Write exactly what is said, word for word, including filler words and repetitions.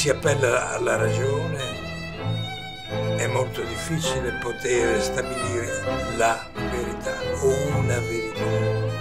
si appella alla ragione è molto difficile poter stabilire la verità o una verità.